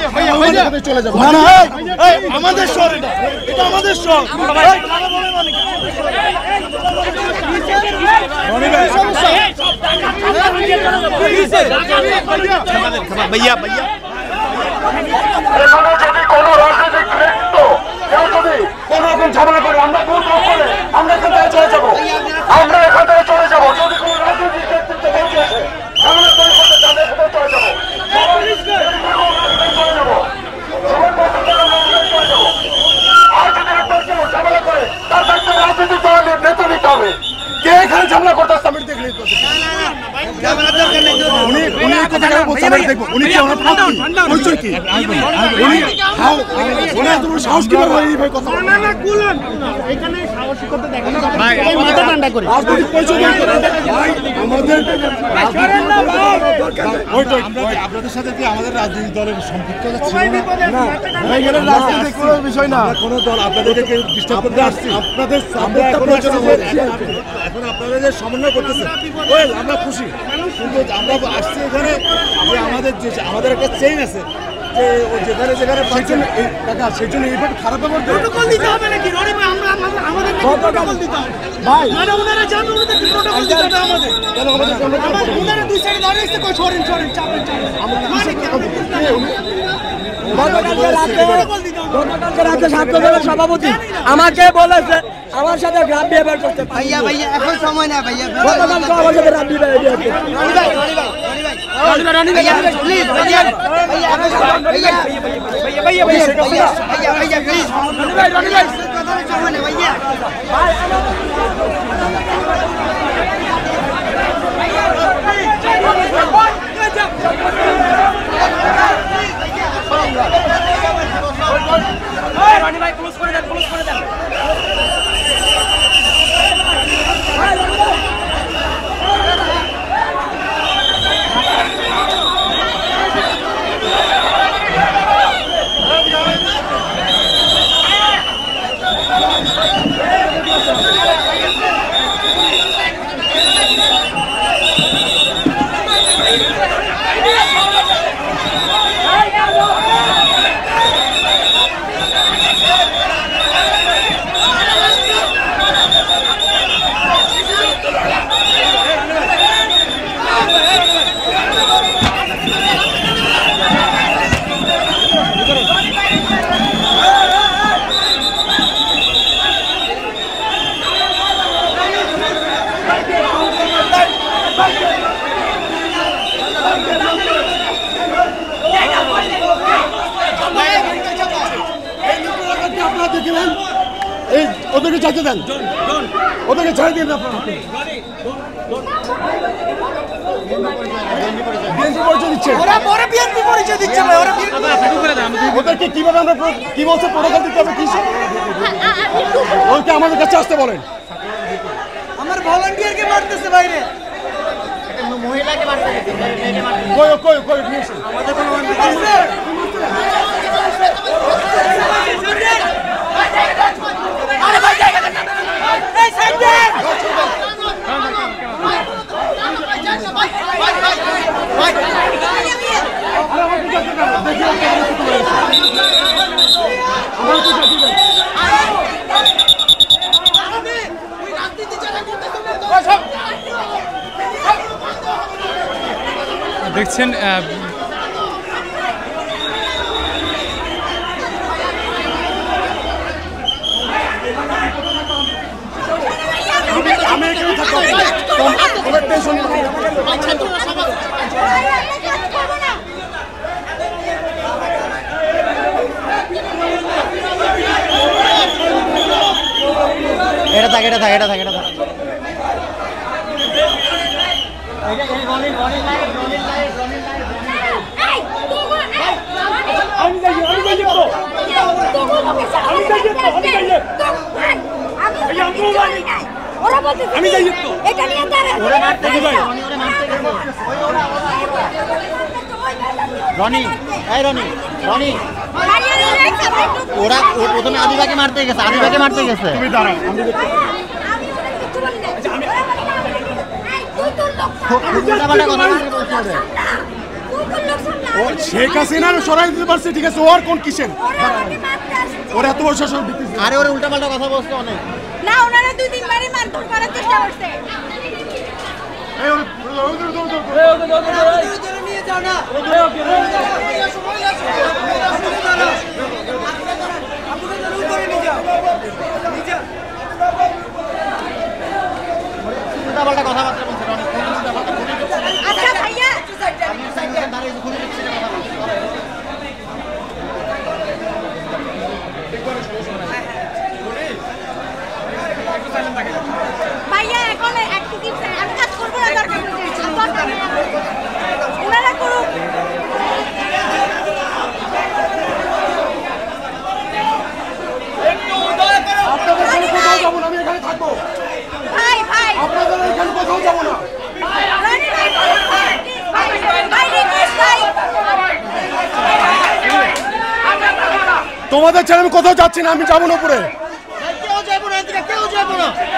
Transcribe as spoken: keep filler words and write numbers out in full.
চলে যাবো না না আমাদের শহর এটা এটা আমাদের শহর भैया भैया যদি কোনো রাজনৈতিক ব্যক্তি কেউ যদি কোনো রকম ঝামেলা করে আমরা আমরা এখান থেকে চলে যাবো আমরা এখান থেকে চলে যাবো যদি কোনো রাজনৈতিক ব্যক্তিত্ব বেঁচে আসে ঝামেলা করে করতে চান এখান থেকে চলে যাবো চলে যাবো আর যদি একটা কেউ ঝামেলা করে তার কাছে রাজনৈতিক দলের নেতা নিতে হবে কে এখানে ঝামেলা করতে আসছে আমি দেখলে উনি উনি কথা বলছে আমি দেখবো উনি কি ওনার পরিচয় কি উনি উনি এত বড় সাহস কি করে এই ভাই কথা না না কুলন এখানে সাহসী করতে দেখেন ভাই মাথা ঠান্ডা করে রাজনৈতিক পরিচয় দেন ভাই আমাদের আমরা আপনাদের সাথে কি আমাদের রাজনৈতিক দলের সম্পৃক্ততা ছিল না ভাই এর রাজনৈতিক কোনো বিষয় না কোনো দল আপনাদেরকে ডিস্টার্ব করতে আসছে আপনাদের আমরা এখন এখন আপনারা যে সমন্বয় করতেছেন ওয়েল আমরা খুশি কিন্তু আমরা আসছি এখানে যে আমাদের যে আমাদের একটা চেইন আছে যে ও যেখানে যেখানে পাচ্ছেন এই টাকা সেই জন্য এইভাবে খারাপ ব্যবহার প্রোটোকল দিতে হবে নাকি রনি ভাই আমরা আমাদের প্রোটোকল দিতে হবে ভাই মানে ওনারা জানেন ওনাদের প্রোটোকল দিতে হবে আমাদের কেন আমাদের আমাদের ওনারা দুই সাইডে দাঁড়িয়ে আছে কই সরেন সরেন চাপেন চাপেন মানে কি গতকালকে রাতে ছাত্র দলের সভাপতি আমাকে বলেছে আমার সাথে গ্রাম বিহেভিয়ার করতে ভাইয়া ভাইয়া এখন সময় না ভাইয়া গতকালকে আমার সাথে গ্রাম বিহেভিয়ার করতে রনি ভাই রনি ভাই রনি ভাই রনি ভাই প্লিজ ভাইয়া ভাইয়া ভাইয়া ভাইয়া ভাইয়া ভাইয়া ভাইয়া প্লিজ রনি ভাই রনি ভাই কথা সময় না ভাইয়া ভাই রনি ভাই ক্লোজ করে দেন ক্লোজ করে দেন ওদেরকে চাইতে দেন ওদেরকে ছেড়ে দিন ওদেরকে কিভাবে আমরা কি বলছে প্রোটোকল দিতে হবে কি ওকে আমাদের কাছে আসতে বলেন আমার ভলান্টিয়ারকে মারতেছে বাইরে মহিলাকে মারতেছে কই কই কই আমাদের কোনো আরে ভাই জায়গা দেন এই সাইড দেন ভাই ভাই ভাই দেখছেন আমি এখানে থাকবো তোমার টেনশন নেই এটা থাক এটা থাক এটা থাক এটা থাক আমি যাই আমি যাই তো আমি যাই তো আমি যাই ওরা বলতে আমি যাই তো এটা নিয়ে দাঁড়া ওরা মারতে ভাই ওরা মারতে রনি এই রনি রনি ওরা প্রথমে আদিবাকে মারতে গেছে আদিবাকে মারতে গেছে তুমি দাঁড়াও আমি দেখতে উল্টাপাল্টা কথা বলছে সকল লোক সামনে ও শেখ হাসিনার সরাই দিতে পারছে, ঠিক আছে, ওর কোন কিসের? ওরা আমাকে মারতে আসছে। ওর এত বড় শাসন দিতেছে। আরে ওরে উল্টাপাল্টা কথা বলছে অনেক। না, ওনারা দুই তিনবারই মারধর করার চেষ্টা করছে। এই ওরে ওরে দৌড় দৌড় দৌড়। উল্টাপাল্টা কথাবার্তা বলছে রনি। খুবই উল্টাপাল্টা, খুবই উল্টাপাল্টা। আচ্ছা ভাইয়া, আমি সাইডে দাঁড়িয়ে খুবই উল্টাপাল্টা কথা বলছে। ভাইয়া এখন একটু কি আমি কাজ করবো না, দরকার নেই। দরকার নেই। ওনারা করুক। আপনাদের এখানে কোথাও যাবো না, আমি এখানে থাকবো। ভাই ভাই আপনাদের এখানে কোথাও যাবো না। রানী ভাই, ভাই ভাই রিকোয়েস্ট ভাই। তোমাদের ছেড়ে আমি কোথাও যাচ্ছি না, আমি যাবো না উপরে। কেউ যাবো না, এদিকে কেউ যাবো না।